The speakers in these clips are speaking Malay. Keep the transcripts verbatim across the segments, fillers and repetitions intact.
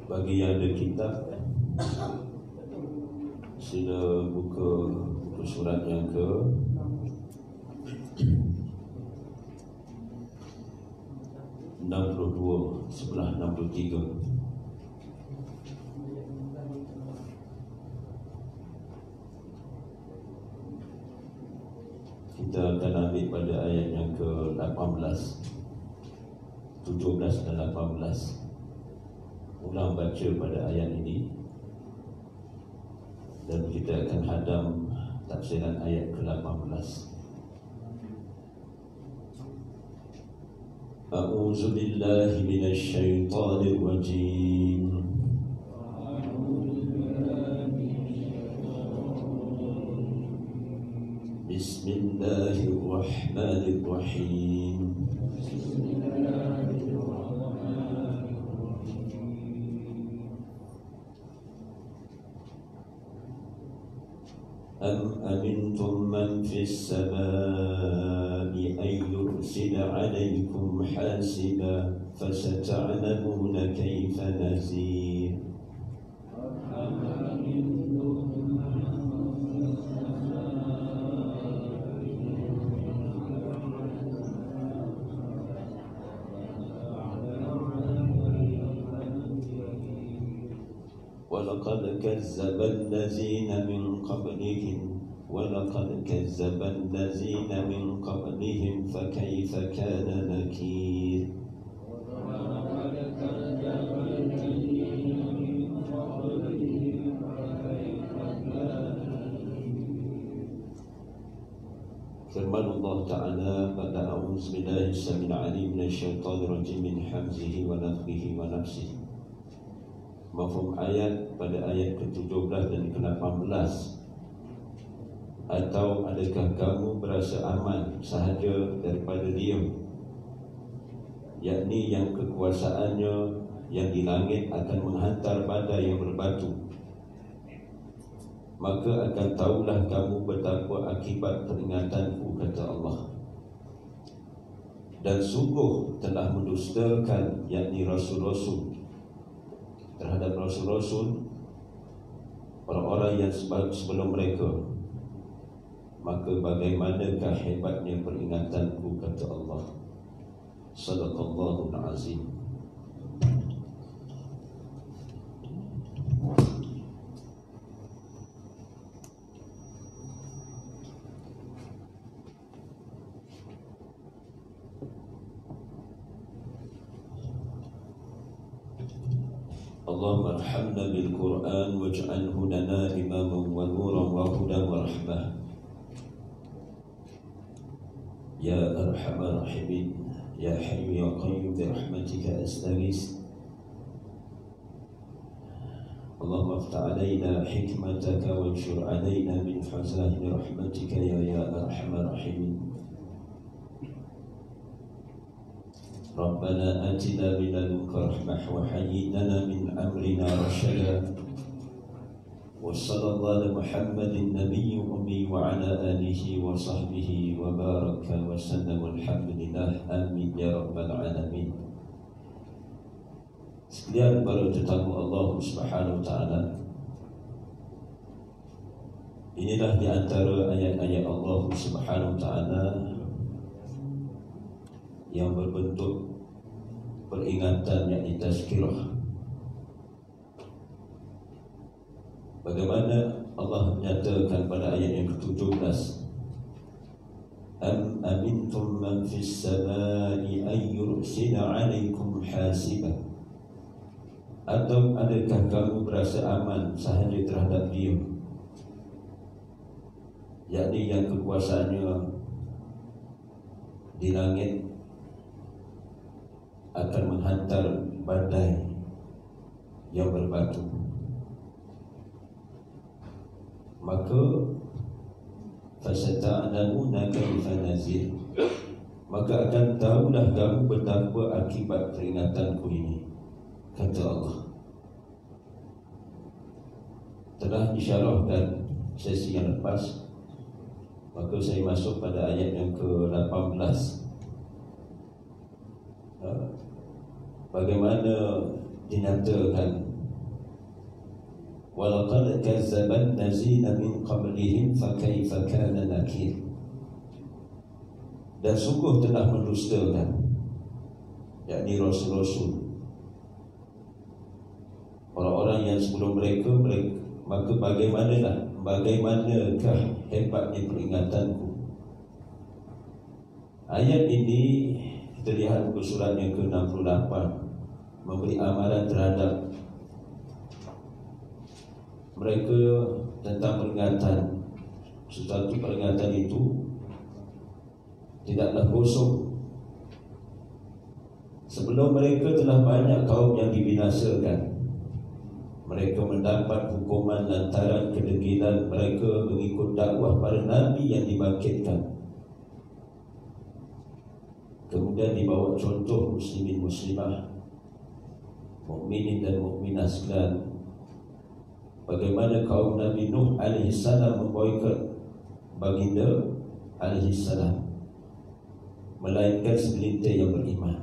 Bagi yang ada kitab, sila buka buku surat yang ke enam puluh dua sebelah enam puluh tiga. Kita akan ambil pada ayat yang ke lapan belas, tujuh belas dan lapan belas. Ulang baca pada ayat ini dan kita akan hadam tafsiran ayat ke lapan belas. A'udzu billahi minasy syaithanir rajim. Bismillahirrahmanirrahim. أم أمنتم من في السماء أن يرسل عليكم حاسبا فستعلمون كيف نذير. ولقد كذب الذين من قبلهم ولقد كذب الذين من قبلهم فكيف كان نكير. Firman Allah Ta'ala pada a'udzu billahi samil alim minasyaitonir rajim min hamzihi wa nafthihi wa nafsihi. Mafhum ayat pada ayat ke tujuh belas dan ke lapan belas. Atau adakah kamu berasa aman sahaja daripada dia, yakni yang kekuasaannya yang di langit akan menghantar badai yang berbatu, maka akan tahulah kamu betapa akibat peringatanku, kata Allah. Dan sungguh telah mendustakan, yakni rasul-rasul, terhadap rasul-rasul orang-orang yang sebelum mereka, maka bagaimanakah hebatnya peringatanku, kata Allah. Sadaqallahul azim. Allahumma arhamna bil Qur'an waj'alhu lana imaman wa nuran wa hudan wa rahmah. Ya arhamar rahimin, ya hayyu ya qayyum bi rahmatika astaghits. Allahumma aftah alaina hikmataka wanshur alaina min khazain rahmatika ya ya arhamar rahimin. Rabbana atina min ladunka rahmah wa hayyi lana min amrina rashada. Wa sallallahu ala Muhammadin nabiyyi ummi wa ala alihi wa sahbihi wa baraka wa sallam. Alhamdulillah, amin ya rabbal alamin. Sekalian para tetamu Allah Subhanahu wa taala, inilah di antara ayat-ayat Allah Subhanahu wa taala yang berbentuk peringatan, yakni tazkirah. Bagaimana Allah menyatakan pada ayat yang ke tujuh belas, Am amintum man fis samai an yursila alaikum hasiba. Atau adakah kamu berasa aman sahaja terhadap dia, yakni yang kekuasaannya di langit akan menghantar badai yang berbatu, maka fasata'lamuna kaifa nazir, maka akan tahulah kamu betapa akibat peringatanku ini, kata Allah. Telah disyarahkan sesi yang lepas, maka saya masuk pada ayat yang ke lapan belas. Bagaimana dinyatakan walaqad kazzaban lazina min qablihim fakaifa kana nakir. Dan sungguh telah mendustakan, yakni rasul-rasul, orang-orang yang sebelum mereka, mereka maka bagaimanakah bagaimanakah hebatnya peringatanku. Ayat ini kita lihat muka surat yang ke enam puluh lapan memberi amaran terhadap mereka tentang peringatan. Sesuatu peringatan itu tidaklah kosong. Sebelum mereka telah banyak kaum yang dibinasakan. Mereka mendapat hukuman lantaran kedegilan mereka mengikut dakwah para nabi yang dibangkitkan. Kemudian dibawa contoh muslimin muslimah, mukminin dan mukminah sekalian, bagaimana kaum Nabi Nuh alaihi salam memboikot baginda alaihi salam, melainkan segelintir yang beriman.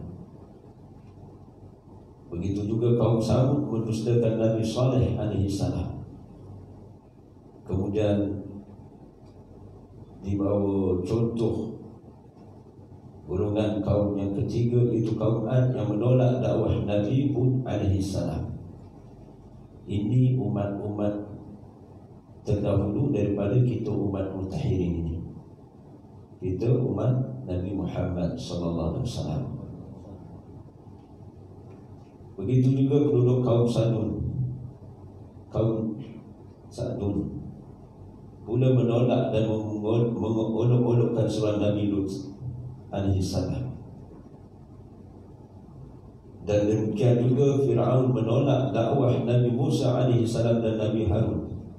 Begitu juga kaum Samud mendustakan Nabi Saleh alaihi salam. Kemudian dibawa contoh golongan kaum yang ketiga, itu kaum Ad yang menolak dakwah Nabi Hud alaihi salam. Ini umat-umat terdahulu daripada kita umat mutahirin ini. Kita umat Nabi Muhammad sallallahu alaihi wasallam. Begitu juga penduduk kaum Sadun. Kaum Sadun pula menolak dan mengolok-olokkan seruan Nabi Lut alaihi salam. Dan demikian juga Fir'aun menolak dakwah Nabi Musa alaihi salam dan Nabi Harun.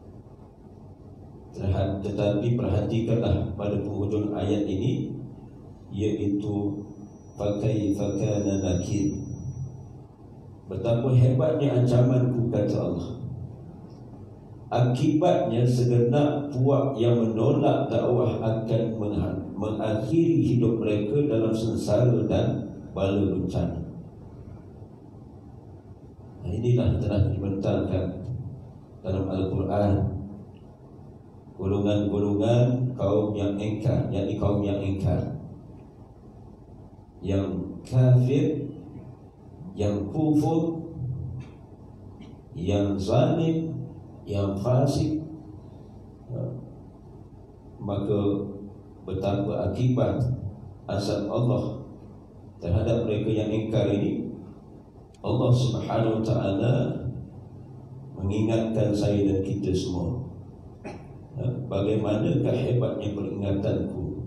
Tetapi perhatikanlah pada penghujung ayat ini, iaitu fakaifa kana nakir. Betapa hebatnya ancamanku, kata Allah. Akibatnya segenap puak yang menolak dakwah akan mengakhiri hidup mereka dalam sengsara dan bala bencana. Nah, inilah telah dibentangkan dalam Al-Quran golongan-golongan kaum yang engkar, yakni kaum yang engkar, yang kafir, yang kufur, yang zalim, yang fasik. Maka betapa akibat azab Allah terhadap mereka yang ingkar ini. Allah Subhanahu wa ta'ala mengingatkan saya dan kita semua, bagaimanakah hebatnya peringatanku.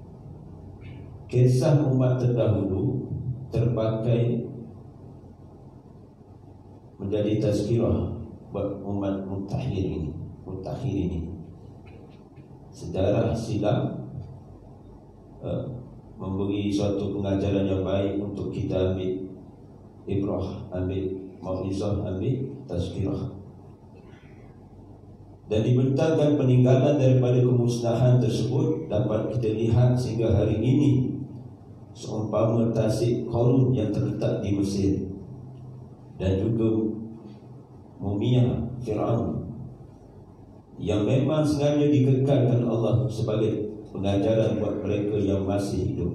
Kisah umat terdahulu terpakai menjadi tazkirah buat umat mutakhir ini, mutakhir ini. Sejarah silam uh, memberi suatu pengajaran yang baik untuk kita ambil ibrah, ambil mauizah, ambil tazkirah. Dan dibentangkan peninggalan daripada kemusnahan tersebut dapat kita lihat sehingga hari ini, seumpama tasik Qarun yang terletak di Mesir, dan juga mumia Fir'aun yang memang sengaja dikekalkan Allah sebagai pengajaran buat mereka yang masih hidup.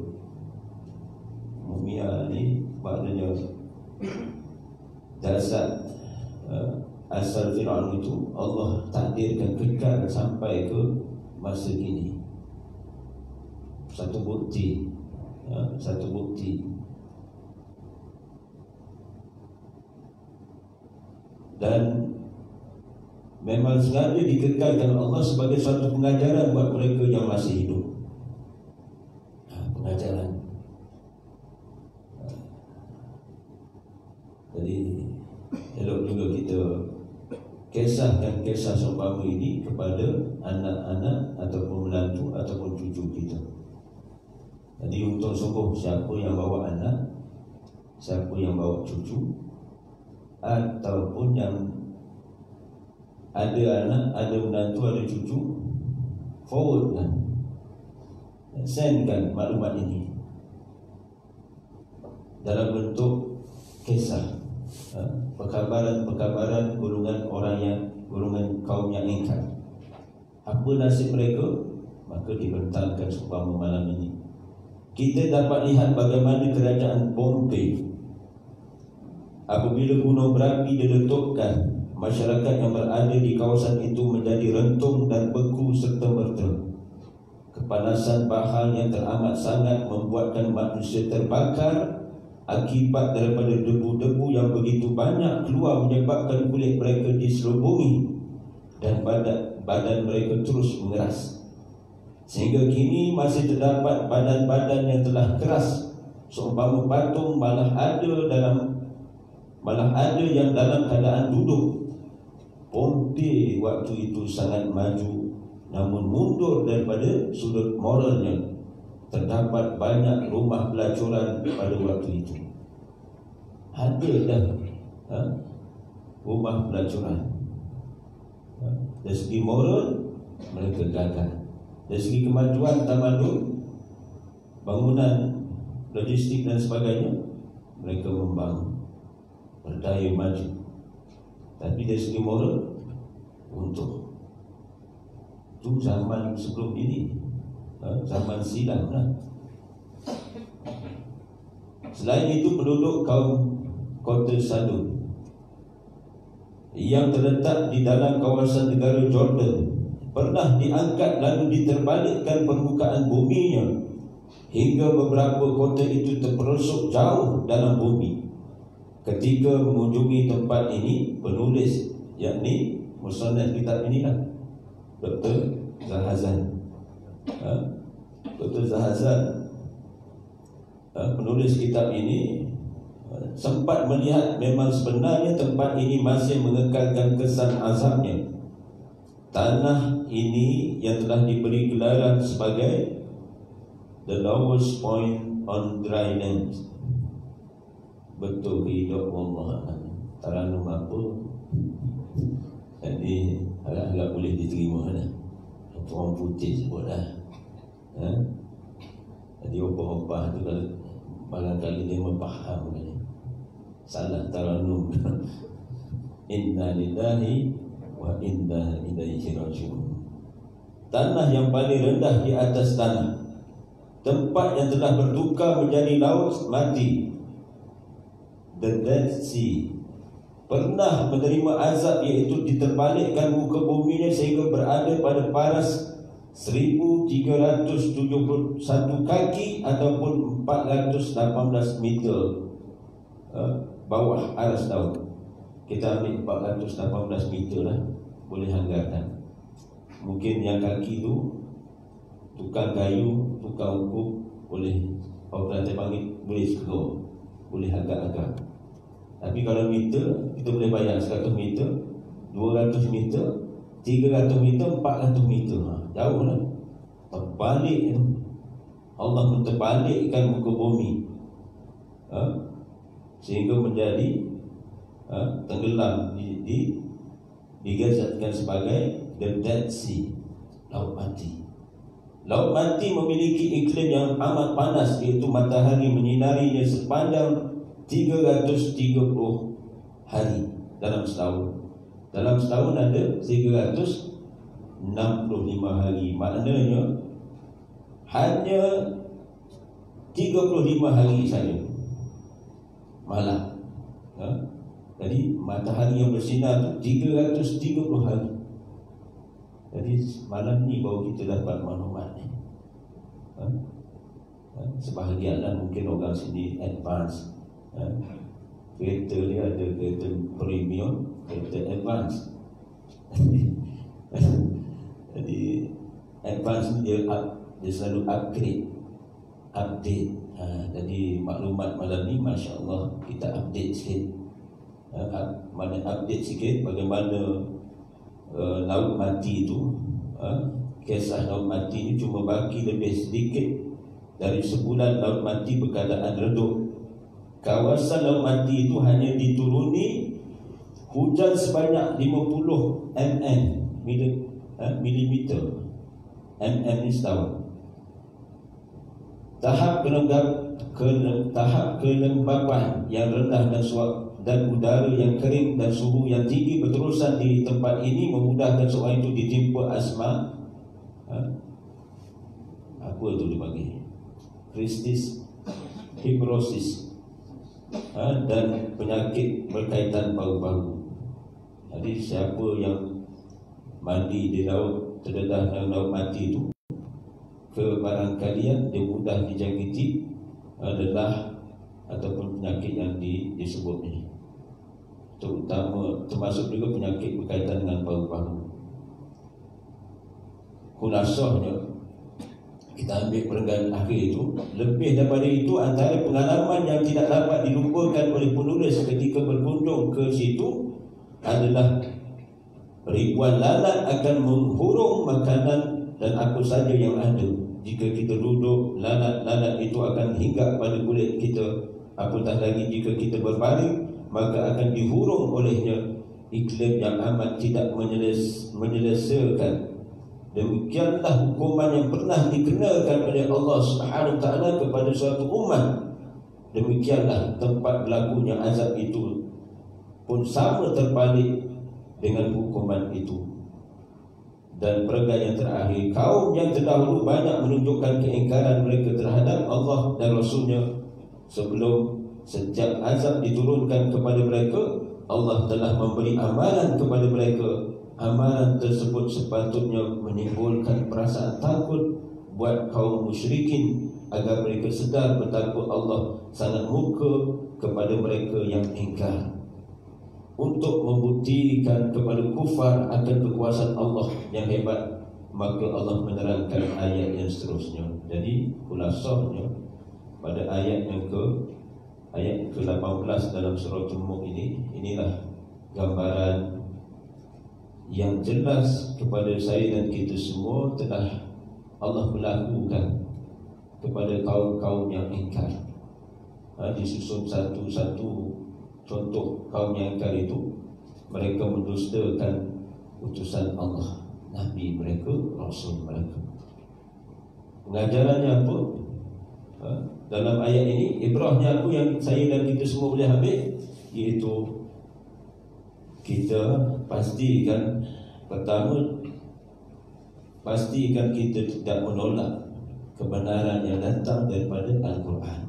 Mumia ni maknanya dasar uh, asal Fir'aun itu Allah takdirkan kekal sampai ke masa kini. Satu bukti, uh, satu bukti. Dan memang sengaja dikekalkan Allah sebagai suatu pengajaran buat mereka yang masih hidup. Ha, pengajaran. Ha. Jadi elok juga kita kisahkan kisah seumpama ini kepada anak-anak ataupun menantu ataupun cucu kita. Jadi untuk sungguh siapa yang bawa anak, siapa yang bawa cucu, ataupun yang ada anak, ada menantu, ada cucu, forward kan, send kan maklumat ini dalam bentuk kisah. ha, perkabaran-perkabaran golongan orang yang golongan kaum yang ingkar. Apa nasib mereka? Maka dibentangkan seumpama malam ini. Kita dapat lihat bagaimana kerajaan Pompei apabila gunung berapi diletupkan, masyarakat yang berada di kawasan itu menjadi rentung dan beku serta merta. Kepanasan bahar yang teramat sangat membuatkan manusia terbakar akibat daripada debu-debu yang begitu banyak keluar, menyebabkan kulit mereka diselubungi dan badan, badan mereka terus mengeras. Sehingga kini masih terdapat badan-badan yang telah keras seumpama patung, malah ada dalam malah ada yang dalam keadaan duduk. Pompei waktu itu sangat maju, namun mundur daripada sudut moralnya. Terdapat banyak rumah pelacuran pada waktu itu. Ada dah ha? rumah pelacuran. Ha? Dari segi moral mereka gagal. Dari segi kemajuan tamadun, bangunan, logistik dan sebagainya, mereka membangun, berdaya maju. Tapi dari segi moral untuk itu zaman sebelum ini, zaman silam lah. Selain itu, penduduk kaum Kota Sadun yang terletak di dalam kawasan negara Jordan pernah diangkat lalu diterbalikkan permukaan buminya hingga beberapa kota itu terperosok jauh dalam bumi. Ketika mengunjungi tempat ini, penulis yakni musannaf kitab ini lah, Doktor Zahazan, ha? Doktor Zahazan, ha? penulis kitab ini ha? sempat melihat memang sebenarnya tempat ini masih mengekalkan kesan azabnya. Tanah ini yang telah diberi gelaran sebagai the lowest point on dry land. Betul hidup Allah Taranum apa. Jadi agak-agak boleh diterima lah. Orang putih sebut lah ha? Jadi opah-opah tu kalau barangkali dia memfaham kan? Salah Taranum. Inna lillahi wa inna ilaihi raji'un. Tanah yang paling rendah di atas tanah, tempat yang telah bertukar menjadi laut mati, the Dead Sea, pernah menerima azab, iaitu diterbalikkan muka buminya sehingga berada pada paras seribu tiga ratus tujuh puluh satu kaki ataupun empat ratus lapan belas meter uh, bawah aras laut. Kita ambil empat ratus lapan belas meter lah, boleh anggarkan. Mungkin yang kaki tu tukang kayu, tukang ukur, boleh orang Kelantan panggil, boleh sekor, boleh agak-agak. Tapi kalau meter, kita boleh bayar seratus meter, dua ratus meter, tiga ratus meter, empat ratus meter. Ha, jauh lah. Terbalik. Allah menterbalikkan muka bumi, ha? Sehingga menjadi ha? tenggelam di, di digazetkan sebagai the Dead Sea, laut mati. Laut mati memiliki iklim yang amat panas, iaitu matahari menyinarinya sepanjang tiga ratus tiga puluh hari dalam setahun. Dalam setahun ada tiga ratus enam puluh lima hari. Maknanya hanya tiga puluh lima hari saja malam. Ha? Jadi matahari yang bersinar tu tiga ratus tiga puluh hari. Jadi malam ni baru kita dapat maklumat ni. Ha? Ha? Sebahagian lah mungkin orang sini advance. Ha? Kereta dia ada kereta premium, kereta advance. Jadi advance ni dia up, dia selalu upgrade, update. Ha, jadi maklumat malam ni Masya Allah kita update sikit. Ha, mana update sikit bagaimana uh, laut mati itu. Ha, kisah laut mati ini cuma bagi lebih sedikit dari sebulan laut mati berkeadaan redup. Kawasan laut mati itu hanya dituruni hujan sebanyak lima puluh milimeter. mm ni setahun. tahap kelembab, ke, tahap kelembapan yang rendah dan suap dan udara yang kering dan suhu yang tinggi berterusan di tempat ini memudahkan seorang itu ditimpa asma. Ha? Apa itu dipanggil? Kristis, fibrosis, ha? Dan penyakit berkaitan paru-paru. Jadi siapa yang mandi di laut, terdedah dalam laut mati itu, ke barangkalian dia mudah dijangkiti adalah ataupun penyakit yang di, disebut ini, terutama termasuk juga penyakit berkaitan dengan paru-paru. Khulasahnya kita ambil perenggan akhir itu, lebih daripada itu antara pengalaman yang tidak dapat dilupakan oleh penulis ketika berkunjung ke situ adalah ribuan lalat akan menghurung makanan dan apa saja yang ada. Jika kita duduk, lalat-lalat itu akan hinggap pada kulit kita. Apatah lagi jika kita berbaring, maka akan dihurung olehnya. Iklim yang amat tidak menyeles, menyelesaikan. Demikianlah hukuman yang pernah dikenakan oleh Allah Subhanahu Wa Taala kepada suatu umat. Demikianlah tempat berlakunya azab itu pun sama terbalik dengan hukuman itu. Dan perenggan yang terakhir, kaum yang terdahulu banyak menunjukkan keingkaran mereka terhadap Allah dan Rasulnya. Sebelum sejak azab diturunkan kepada mereka, Allah telah memberi amalan kepada mereka. Amalan tersebut sepatutnya menimbulkan perasaan takut buat kaum musyrikin, agar mereka sedar betapa Allah sangat murka kepada mereka yang ingkar. Untuk membuktikan kepada kufar akan kekuasaan Allah yang hebat, maka Allah menerangkan ayat yang seterusnya. Jadi khulasahnya pada ayat yang ke ayat ke lapan belas dalam surah Al-Mulk ini, inilah gambaran yang jelas kepada saya dan kita semua telah Allah melakukan kepada kaum-kaum yang ingkar. Ha, disusun satu-satu contoh kaum yang ingkar itu. Mereka mendustakan utusan Allah, Nabi mereka, Rasul mereka. Pengajarannya apa? Ha? Dalam ayat ini, ibrahnya apa yang saya dan kita semua boleh ambil, iaitu kita pastikan, pertama, pastikan kita tidak menolak kebenaran yang datang daripada Al-Quran.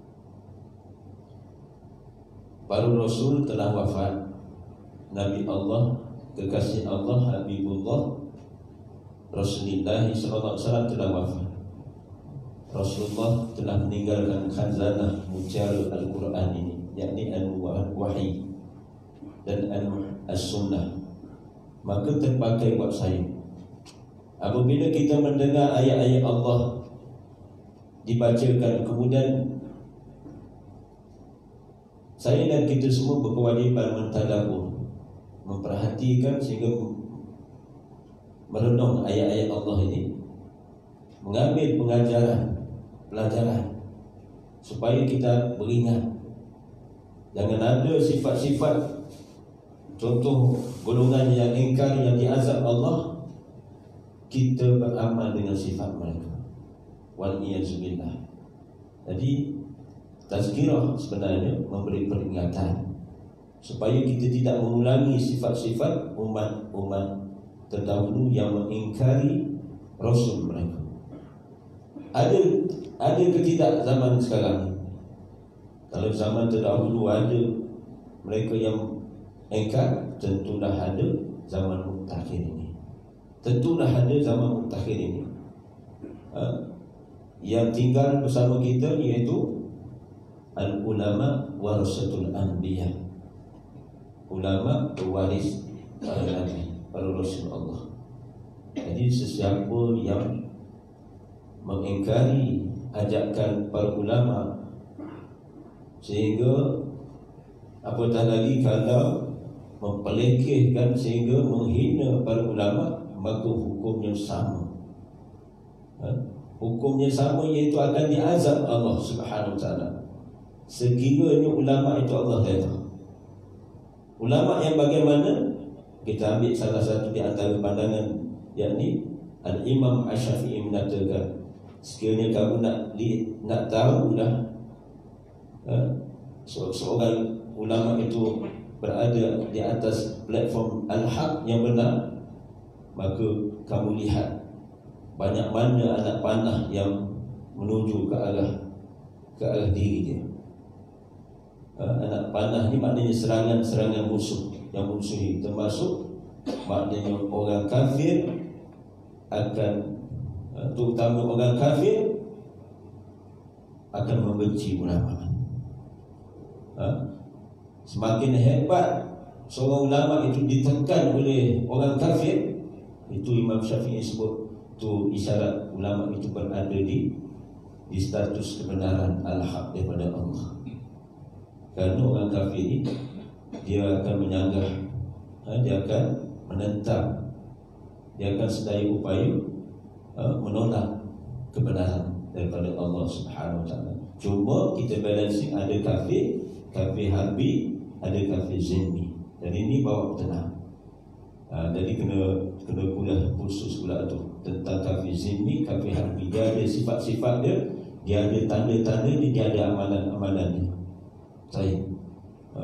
Para Rasul telah wafat. Nabi Allah, kekasih Allah, Habibullah Rasulullah sallallahu alaihi wasallam telah wafat. Rasulullah telah meninggalkan khazanah mutiara Al-Quran ini, yakni Al-Wahyi dan Al-Sunnah. Maka terpakai buat saya, apabila kita mendengar ayat-ayat Allah dibacakan, kemudian saya dan kita semua berkewajiban mentadabbur, memperhatikan sehingga merenung ayat-ayat Allah ini, mengambil pengajaran, pelajaran, supaya kita beringat. Jangan ada sifat-sifat, contoh golongan yang ingkar, yang diazab Allah, kita beramal dengan sifat mereka. Wal-iyazubillah. Jadi tazkirah sebenarnya memberi peringatan supaya kita tidak mengulangi sifat-sifat umat-umat terdahulu yang mengingkari Rasul mereka. Ada ada ke tidak zaman sekarang? Kalau zaman terdahulu ada mereka yang ingkar, tentulah ada zaman mutakhir ini. Tentulah ada zaman mutakhir ini. Ha? Yang tinggal bersama kita iaitu al-ulama warasatul anbiya. Ulama pewaris para nabi, para rasul Allah. Jadi sesiapa yang mengingkari ajakan para ulama, sehingga apatah lagi kalau mempelekehkan sehingga menghina para ulama, maka hukumnya sama. Ha? Hukumnya sama, iaitu akan diazab Allah Subhanahu Wa Taala. Sekiranya ulama itu Allah redha. Ulama yang bagaimana? Kita ambil salah satu di antara pandangan, yakni Al-Imam Asy-Syafi'i mengatakan, sekiranya kamu nak li, nak tahu dah uh, so, seorang ulama itu berada di atas platform al-haq yang benar, maka kamu lihat banyak mana anak panah yang menuju ke arah ke arah diri dia. Uh, anak panah ni maknanya serangan-serangan musuh yang musuhi, termasuk maknanya orang kafir akan, uh, terutama orang kafir akan membenci ulama. Uh, semakin hebat seorang ulama itu ditekan oleh orang kafir, itu Imam Syafi'i sebut tu isyarat ulama itu berada di di status kebenaran al-haq daripada Allah. Kerana orang kafir ini dia akan menyanggah, dia akan menentang, dia akan sedaya upaya menolak kebenaran daripada Allah Subhanahu Wa Taala. Cuma kita balancing, ada kafir, kafir harbi, ada kafir zimmi. Dan ini bawa tenang. Ha, jadi kena kena kuliah khusus pula tu tentang kafir zimmi, kafir harbi. Dia ada sifat-sifat dia, dia ada tanda-tanda dia, dia ada amalan-amalan dia. Saya ha?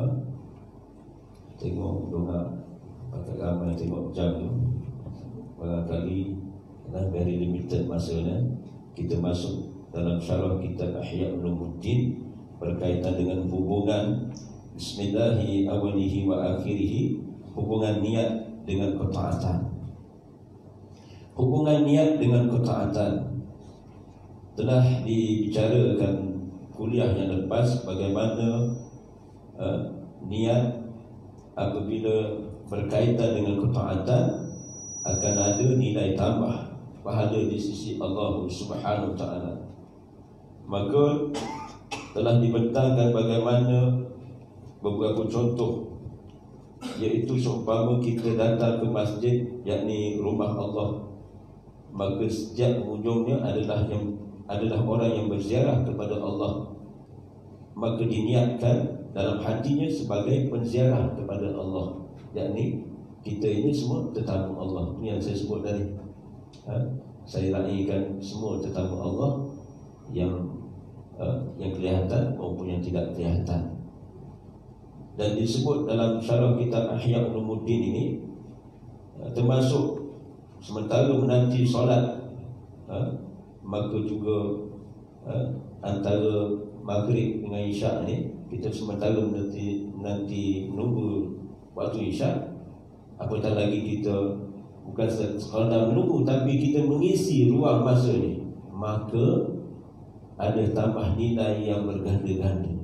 Tengok doa pakai ramai, tengok jam tu. Barangkali dah very limited masanya. Kita masuk dalam syarah kitab Ihya Ulumuddin berkaitan dengan hubungan bismillahi awalihi wa akhirihi, hubungan niat dengan ketaatan. Hubungan niat dengan ketaatan telah dibicarakan kuliah yang lepas, bagaimana uh, niat apabila berkaitan dengan ketaatan akan ada nilai tambah pahala di sisi Allah Subhanahu Wa Taala. Maka telah dibentangkan bagaimana beberapa contoh, iaitu seumpama kita datang ke masjid, yakni rumah Allah, maka setiap ujungnya adalah yang adalah orang yang berziarah kepada Allah, maka diniatkan dalam hatinya sebagai penziarah kepada Allah, yakni kita ini semua tetamu Allah. Ini yang saya sebut tadi. Ha? Saya raikan semua tetamu Allah yang uh, yang kelihatan maupun yang tidak kelihatan. Dan disebut dalam syarah kitab Ihya Ulumuddin ini, uh, termasuk sementara menanti solat, uh, maka juga uh, antara maghrib dengan isyak ni, kita sementara menanti, menanti menunggu waktu isyak, apatah lagi kita bukan sekadar menunggu, tapi kita mengisi ruang masa ni, maka ada tambah nilai yang berganda-ganda.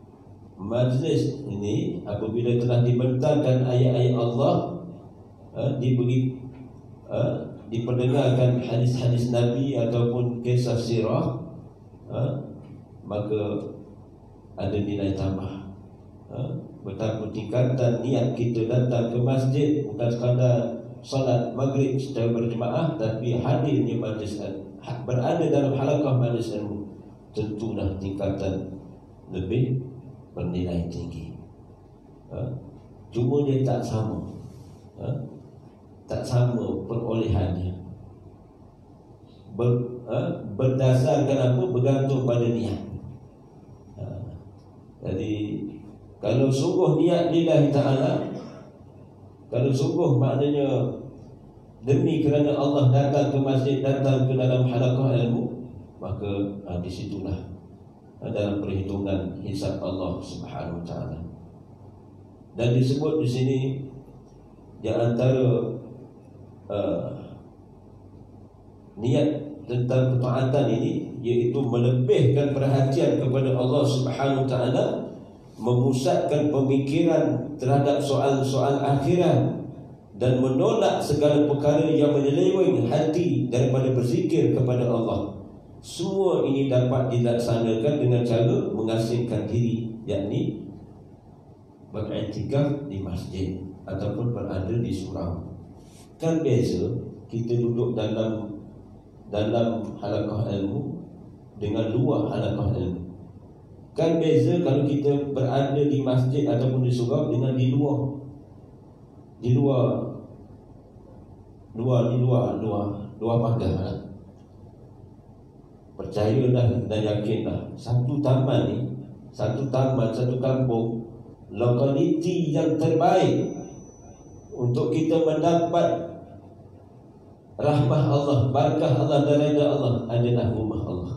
Majlis ini apabila telah dibentangkan ayat-ayat Allah, uh, diberi uh, diperdengarkan hadis-hadis Nabi ataupun kisah sirah, uh, maka ada nilai tambah. uh, Betapa tingkatan niat kita datang ke masjid, bukan sekadar salat maghrib secara berjemaah, tapi hadir di majlis, berada dalam halaqah majlis ilmu, tentulah tingkatan lebih bernilai tinggi. ha? Cuma dia tak sama, ha? tak sama perolehannya. Ber, ha? Berdasarkan apa? Bergantung pada niat. ha? Jadi kalau sungguh niat lillahi ta'ala, kalau sungguh maknanya demi kerana Allah datang ke masjid, datang ke dalam halaqah ilmu, maka ha, di situlah ha, dalam perhitungan hisab Allah Subhanahu Wa Taala. Dan disebut di sini di antara uh, niat tentang ketaatan ini, iaitu melebihkan perhatian kepada Allah Subhanahu Wa Taala, memusatkan pemikiran terhadap soal-soal akhirat, dan menolak segala perkara yang menyeleweng hati daripada berzikir kepada Allah. Semua ini dapat dilaksanakan dengan cara mengasingkan diri, yakni beriktikaf di masjid ataupun berada di surau. Kan beza kita duduk dalam dalam halaqah ilmu dengan luar halaqah ilmu. Kan beza kalau kita berada di masjid ataupun di surau dengan di luar, di luar, luar, di luar, luar, luar pagar. percayalah dan yakinlah, satu taman ni, satu taman, satu kampung, lokaliti yang terbaik untuk kita mendapat rahmah Allah, barakah Allah dan redha Allah adalah rumah Allah,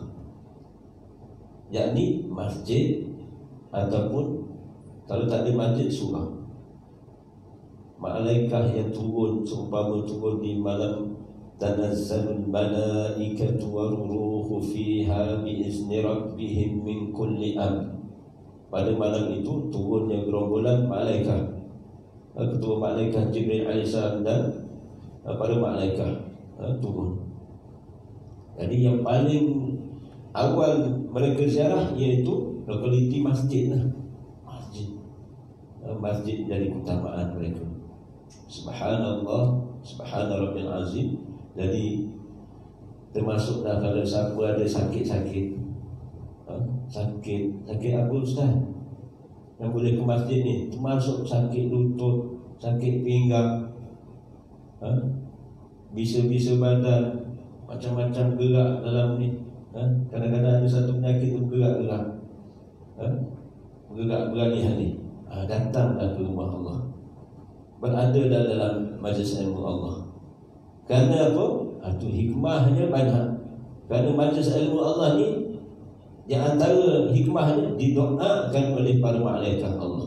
yakni masjid ataupun kalau tak ada masjid, surau. Malaikah yang turun seumpama turun di malam tanazzalul malaikatu waruhu fiha biizni rabbihim min kulli amr. Pada malam itu turunnya gerombolan malaikat, ketua malaikat Jibril alaihissalam dan para malaikat turun. Jadi yang paling awal mereka ziarah iaitu lokaliti masjid lah. Masjid Masjid jadi keutamaan mereka. Subhanallah, subhana rabbil azim. Jadi termasuklah kalau siapa ada sakit-sakit, ha? Sakit, sakit apa Ustaz? Yang boleh ke masjid ni, termasuk sakit lutut, sakit pinggang, ha? Bisa-bisa badan, macam-macam gerak dalam ni, ha? Kadang-kadang ada satu penyakit tu gerak-gerak, ha? Gerak berani-hani, ha? Datanglah ke rumah Allah, berada dalam majlis ilmu Allah. Kerana apa? Itu hikmahnya banyak. Kerana majlis ilmu Allah ni, di antara hikmahnya didoakan oleh para malaikat Allah.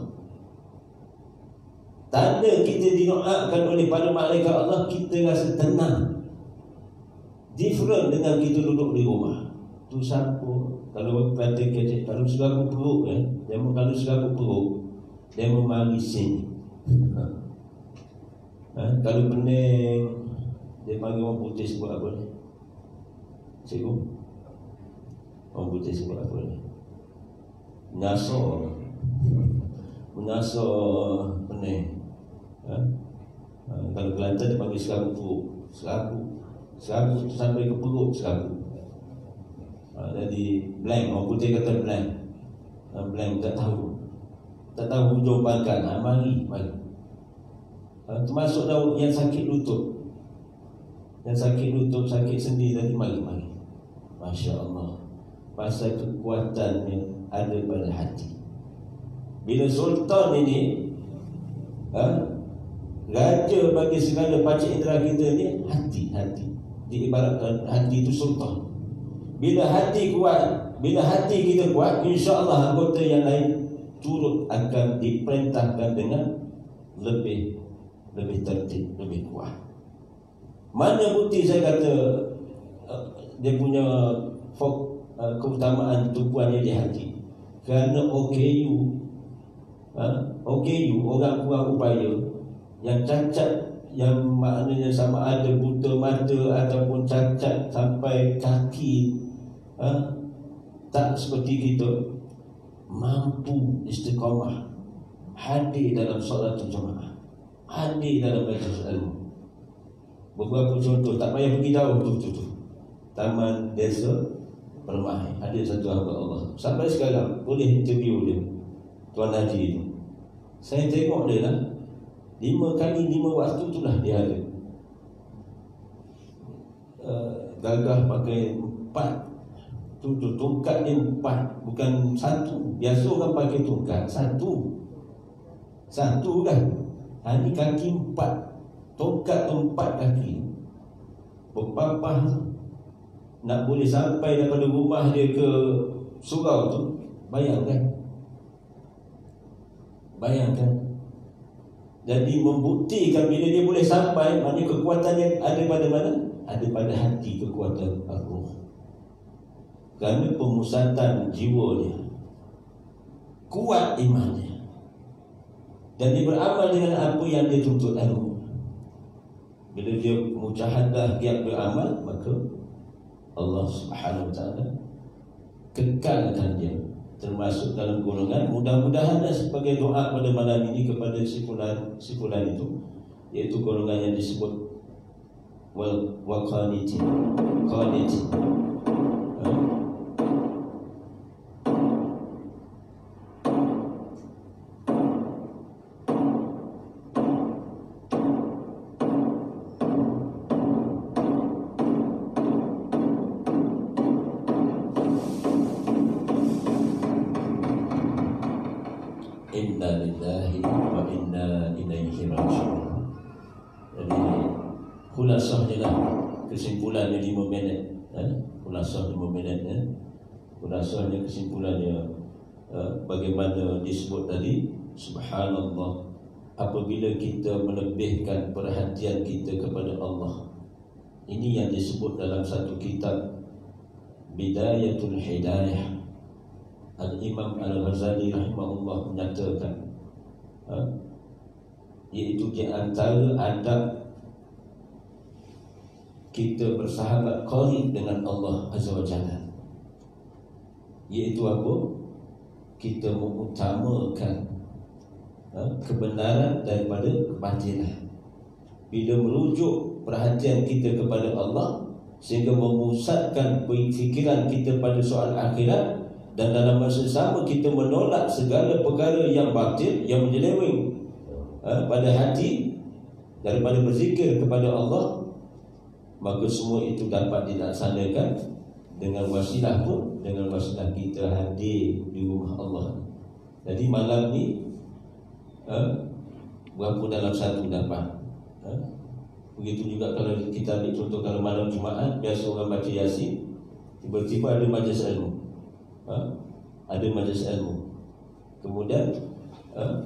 Tanda kita didoakan oleh para malaikat Allah, kita rasa tenang. Different dengan kita duduk di rumah. Tu siapa? Kalau kata kecek, kalau sudah perut eh, dia kalau sudah perut, dia memari sini. Ha, kalau pening, dia panggil orang putih sebut apa ni? Cikgu? Orang putih sebut apa ni? Menyasar. Menyasar pening. Ha? Ha, kalau Kelantan dia panggil serabu perut. Serabu. Serabu tu sampai ke perut serabu. Ha, jadi blank. Orang putih kata blank. Ha, blank tak tahu. Tak tahu hujung pangkal. Ha, mari, mari. Ha, termasuk yang sakit lutut. Yang sakit lutut, sakit sendi tadi, mari-mari. Masya Allah. Pasal kekuatan yang ada pada hati. Bila sultan ini, ha, raja bagi segala panca indera kita ni, hati-hati. Diibaratkan hati itu sultan. Bila hati kuat, bila hati kita kuat, insya-Allah anggota yang lain turut akan diperintahkan dengan lebih lebih tertib, lebih kuat. Mana bukti saya kata uh, dia punya fok, uh, keutamaan tumpuannya di hati? Kerana O K U, uh, O K U, orang kurang upaya, yang cacat, yang maknanya sama ada buta mata ataupun cacat sampai kaki, uh, tak seperti kita, mampu istiqamah, hadir dalam solat jemaah, hadir dalam majlis ilmu. Beberapa contoh, tak payah pergi jauh tu, tu, tu. Taman Desa Permai, ada satu hamba Allah sampai sekarang boleh interview dia, Tuan Haji itu. Saya tengok dia lah, lima kali lima waktu tu lah dia ada. uh, Gagah pakai empat tu, tu tongkat dia empat, bukan satu. Biasa orang pakai tongkat satu, satu kan. Ha, ni kaki empat, tongkat tu empat kaki, berpapah. Nak boleh sampai daripada rumah dia ke surau tu, bayangkan, bayangkan. Jadi membuktikan bila dia boleh sampai, maknanya kekuatannya ada pada mana? Ada pada hati, kekuatan roh. Kerana pemusatan jiwa dia, kuat imannya, dan dia beramal dengan apa yang dia tuntut ilmu. Bila dia mujahadah, dia beramal, maka Allah Subhanahu Wa Taala kekalkan dia termasuk dalam golongan. Mudah-mudahan sebagai doa pada malam ini kepada si fulan, si fulan itu, iaitu golongan yang disebut wal waqanitin, qanitin. Khulasahnya lah, kesimpulannya lima minit. Eh? Khulasah lima minit. Eh? Khulasahnya kesimpulannya eh, bagaimana disebut tadi. Subhanallah, apabila kita melebihkan perhatian kita kepada Allah. Ini yang disebut dalam satu kitab Bidayatul Hidayah. Al-Imam Al-Ghazali rahimahullah menyatakan ha? iaitu di antara adab kita bersahabat qarib dengan Allah Azza wa Jalla, iaitu apa? Kita mengutamakan ha? kebenaran daripada kebatilan. Bila merujuk perhatian kita kepada Allah, sehingga memusatkan fikiran kita pada soal akhirat, dan dalam masa sama kita menolak segala perkara yang batil, yang menyeleweng ha, pada hati daripada berzikir kepada Allah, maka semua itu dapat dilaksanakan dengan wasilah pun, dengan wasilah kita hadir di rumah Allah. Jadi malam ni ha, berapa dalam satu dapat ha? Begitu juga kalau kita ambil contoh, kalau malam Jumaat biasa orang baca Yasin, tiba-tiba ada majlis ilmu. Ha? Ada majlis ilmu. Kemudian ha?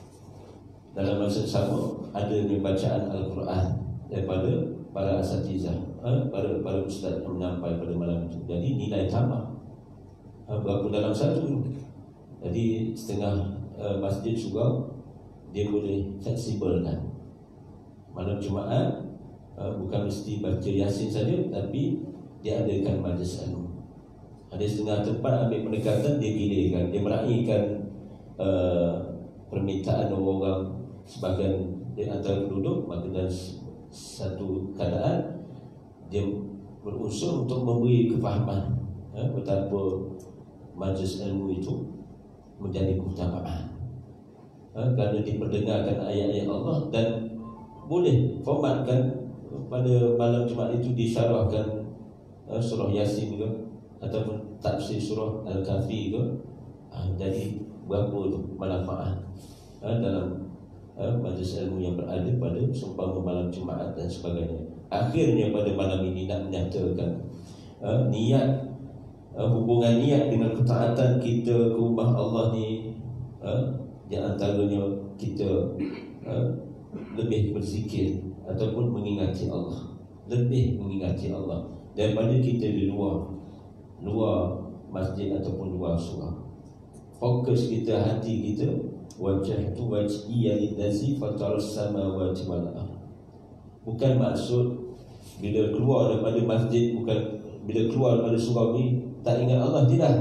dalam masa sama ada bacaan Al-Quran daripada para asatizah, ha? para para ustaz yang menyampaikan pada malam itu. Jadi nilai tambah ha? berapa dalam satu. Jadi setengah uh, masjid surau dia boleh fleksibelkan. Malam Jumaat uh, bukan mesti baca Yasin saja, tapi dia adakan majlis ilmu. Ada setengah tempat ambil pendekatan, dia gilirkan, dia meraihkan uh, permintaan orang sebahagian di antara penduduk, maka dalam satu keadaan dia berusaha untuk memberi kefahaman uh, betapa majlis ilmu itu menjadi keutamaan uh, kerana diperdengarkan ayat-ayat Allah, dan boleh formatkan pada malam Jumaat itu disyarahkan uh, surah Yasin ke, ataupun tafsir surah Al-Kahfi ke. uh, Jadi berapa tu manfaat uh, dalam uh, majlis ilmu yang berada pada seumpama malam Jumaat dan sebagainya. Akhirnya pada malam ini nak menyatakan uh, niat, uh, hubungan niat dengan ketaatan kita ke rumah Allah ni, uh, di antaranya kita uh, lebih berzikir ataupun mengingati Allah, lebih mengingati Allah daripada kita di luar luar masjid ataupun luar surau. Fokus kita, hati kita, wajah tu wajhiya lillazi fataras samawati wal ardh. Bukan maksud bila keluar daripada masjid, bukan bila keluar daripada surau ni tak ingat Allah, tidak,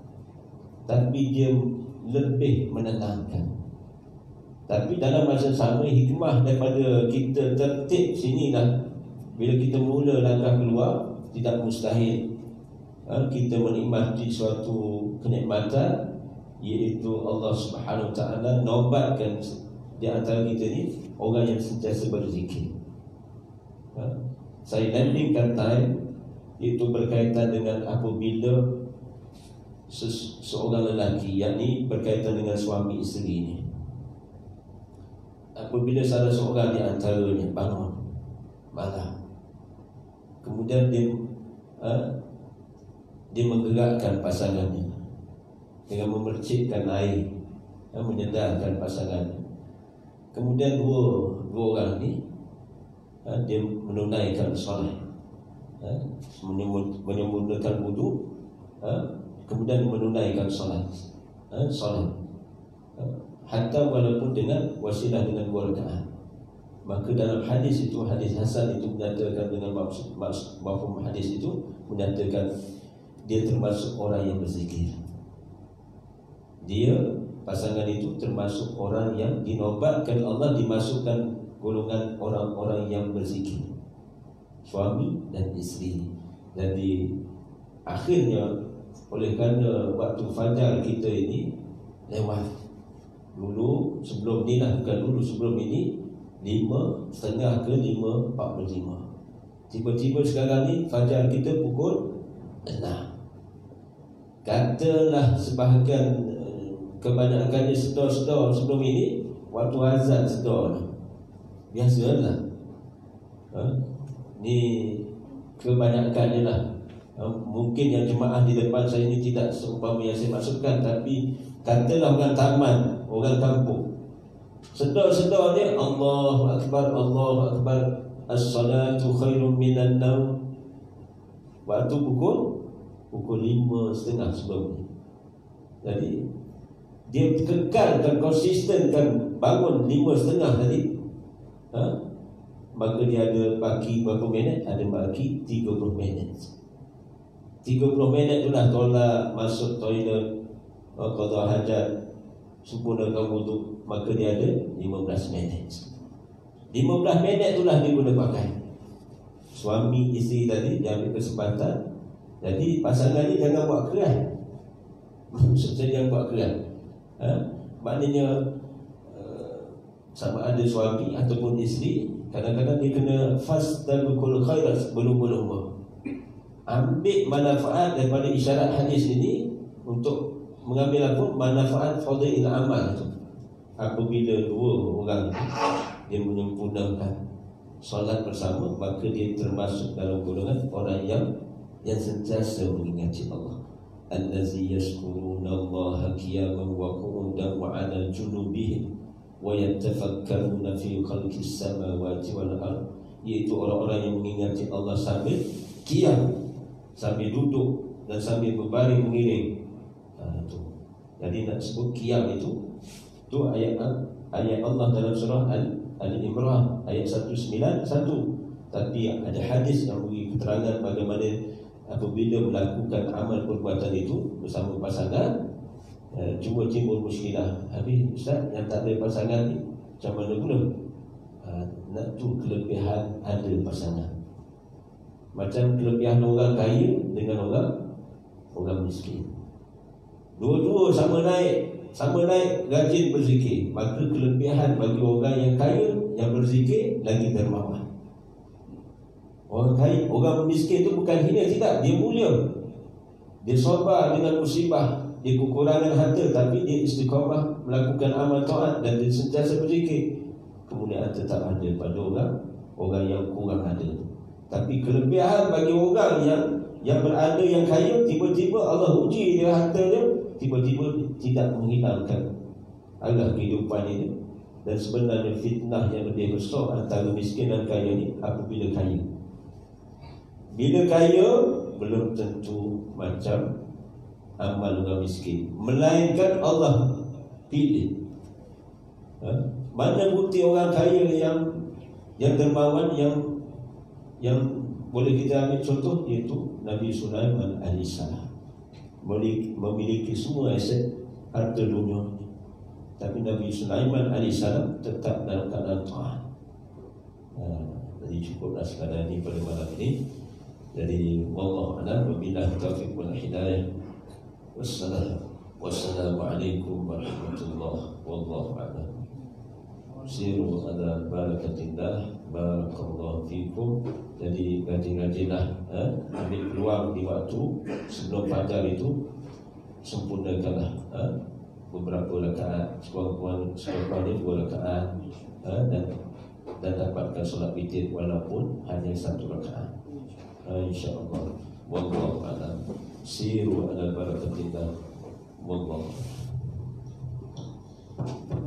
tapi dia lebih menenangkan. Tapi dalam masa sama, hikmah daripada kita tertib sini lah. Bila kita mula langkah keluar, tidak mustahil ha, kita menikmati suatu kenikmatan, iaitu Allah Subhanahu Wa Taala nobatkan di antara kita ni orang yang sentiasa berzikir. ha, Saya landingkan time itu berkaitan dengan apabila ses- seorang lelaki, yakni berkaitan dengan suami isteri ni, apabila salah seorang di antaranya bangun malam, kemudian dia ha, dia menggerakkan pasangannya dengan memercikkan air, ha, menyedarkan pasangannya. Kemudian dua dua orang ni ha, dia menunaikan solat, ha, menyempurnakan wudu, ha, kemudian menunaikan solat, ha, solat. Ha, hatta walaupun dengan wasilah dengan dua rakaat. Maka dalam hadis itu, hadis hasan itu menyatakan dengan maksud mafhum hadis itu menyatakan dia termasuk orang yang berzikir. Dia, pasangan itu termasuk orang yang dinobatkan Allah dimasukkan golongan orang-orang yang berzikir, suami dan isteri. Jadi akhirnya oleh kerana waktu fajar kita ini lewat. Dulu sebelum ni lah, bukan dulu sebelum ini, lima setengah ke lima empat puluh lima. Tiba-tiba sekarang ni fajar kita pukul enam. Katalah sebahagian kebanyakannya sedar-sedar sebelum ini waktu azan sedar. Biasalah ha? Ni kebanyakannya lah. Mungkin yang jemaah di depan saya ini tidak seumpama yang saya maksudkan, tapi katalah orang taman, orang kampung, sedar-sedar dia Allahu Akbar, Allahu Akbar, as-salatu khairun minan naum. Waktu pukul Pukul lima setengah sebelum ni. Jadi dia kekalkan, konsistenkan bangun lima setengah tadi, ha? Maka dia ada baki berapa minit? Ada baki tiga puluh minit. Tiga puluh minit itulah tolak, masuk toilet, qada hajat, sempurnakan wuduk. Maka dia ada lima belas minit. Lima belas minit itulah dia guna pakai. Suami isteri tadi dia ambil kesempatan. Jadi pasangan ni jangan buat keras. Maksudnya jangan buat keras, ha? Maknanya uh, sama ada suami ataupun isteri, kadang-kadang dia kena fastabqul khairat, berlumba-lumba, ambil manfaat daripada isyarat hadis ini untuk mengambil apa? Manfaat fadhil amal itu. Apabila dua orang dia menyempurnakan solat bersama, maka dia termasuk dalam golongan orang yang yang sentiasa mengingati Allah. Allazi yashkuruna Allah qiyaman wa qu'udan wa 'ala junubihim wa yatafakkaruna fi khalqis samawati wal ard, iaitu orang-orang yang mengingati Allah sambil qiyam, sambil duduk dan sambil berbaring mengiring. Ha, itu. Jadi nak sebut qiyam itu itu ayat ayat Allah dalam surah Al-Imran ayat seratus sembilan puluh satu. Tapi ada hadis yang beri keterangan bagaimana apabila melakukan amal perbuatan itu bersama pasangan, eh, cuma timbul muskilah. Habis Ustaz, yang tak ada pasangan ni macam mana pula? Ha, nak tu kelebihan ada pasangan. Macam kelebihan orang kaya dengan orang orang miskin, dua-dua sama naik, sama naik rajin berzikir. Maka kelebihan bagi orang yang kaya, yang berzikir lagi dermawan. Orang kaya, orang miskin itu bukan hina, tidak, dia mulia. Dia sabar dengan musibah, dia kekurangan harta, tapi dia istiqamah melakukan amal taat dan dia sentiasa berzikir. Kemuliaan tetap ada pada orang orang yang kurang ada. Tapi kelebihan bagi orang yang yang berada, yang kaya, tiba-tiba Allah uji dia harta dia, tiba-tiba tidak menghilangkan arah kehidupan ini. Dan sebenarnya fitnah yang lebih besar antara miskin dan kaya ni apabila kaya. Bila kaya, belum tentu macam amal orang miskin, melainkan Allah pilih. Ha? Mana bukti orang kaya yang yang dermawan, yang yang boleh kita ambil contoh, iaitu Nabi Sulaiman alaihissalam, memiliki semua aset harta dunia, tapi Nabi Sulaiman alaihissalam tetap dalam keadaan taat. Ha, jadi cukuplah sekadar ini pada malam ini. Jadi wallahu a'lam, wabillahi taufiq wal hidayah. Wassalamualaikum warahmatullahi wallahu a'lam. Siru ala barakatillah, barakallahu fikum. Jadi rajin-rajinlah, eh? ambil peluang di waktu sebelum fajar itu, sempurnakanlah eh? beberapa rakaat, sekurang-kurangnya sekurang-kurangnya dua rakaat, eh? dan dan dapatkan solat witir walaupun hanya satu rakaat. InsyaAllah. Wallahu a'lam. Siru ala barakatillah. Wallahu a'lam.